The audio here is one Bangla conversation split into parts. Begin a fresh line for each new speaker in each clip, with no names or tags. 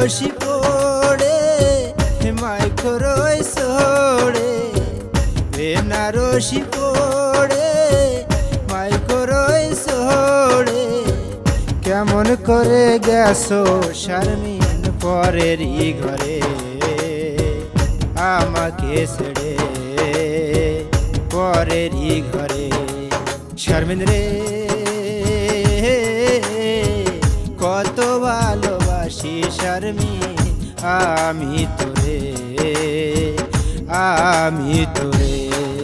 বেনারসি পড়ে মাইক্রোই সোড়ে, বেনারসি পড়ে মাইক্রোই সোড়ে। কেমন করে গেছো শারমিন পরেরই ঘরে, আমাকে ছেড়ে পরেরই ঘরে। শারমিন রে কত ভালোবাসি শারমিন আমি তোরে, আমি তোরে।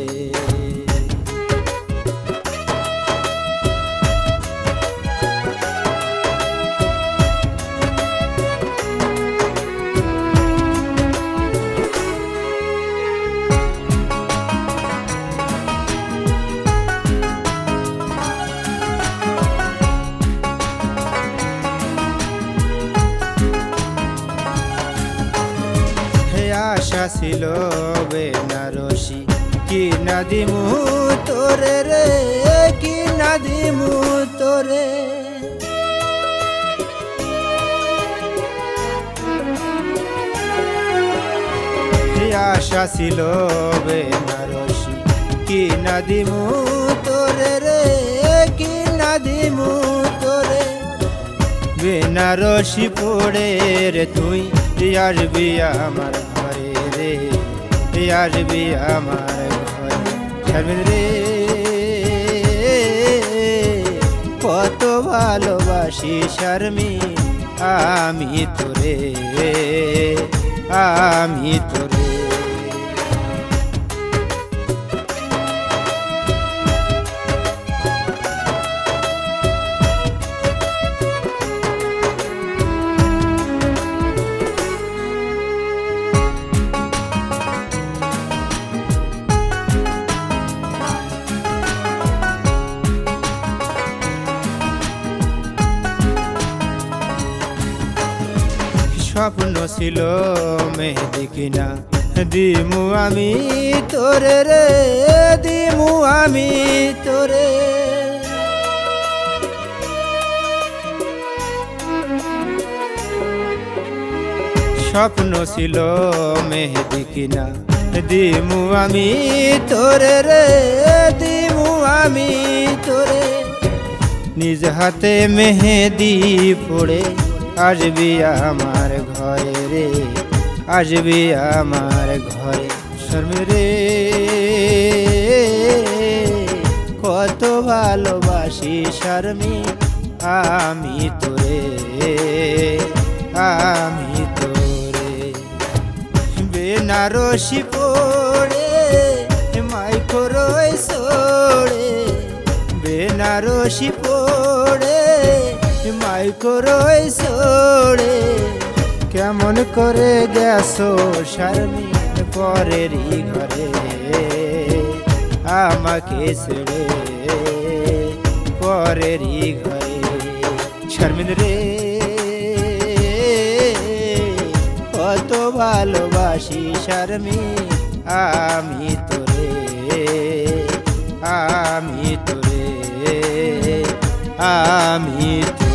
আশা ছিল বেনারসি কি না দিমু তোরে রে, কি না দিমু তোরে। আশা ছিল বেনারসি কি না দিমু তোরে রে, কি না দিমু তোরে। বেনারসি পড়ে রে তুই আসবি আমার ঘরে রে, আসবি আমার ঘরে। শারমিন রে কত ভালোবাসি শারমিন আমি তোরে, আমি তোরে। স্বপ্ন ছিল মেহেদি কিনা দিমু আমি তোরে রে, দিমু আমি তোরে। স্বপ্ন ছিল মেহেদি কিনা দিমু আমি তোরে রে, দিমু আমি তোরে। নিজ হাতে মেহেদি পড়ে আসবি আমার ঘরে রে, আসবি আমার ঘরে। শারমিন রে কত ভালোবাসি শারমিন আমি তোরে, আমি তোরে। বেনারসি পড়ে মাইক্রোই সোড়ে, বেনারসি পড়ে মাইক্রোই সোড়ে। কেমন করে গেছো শারমিন পরেরই ঘরে, আমাকে ছেড়ে পরেরই ঘরে। শারমিন রে কত ভালোবাসি শারমিন আমি তোরে, আমি তোরে, আমি তোরে।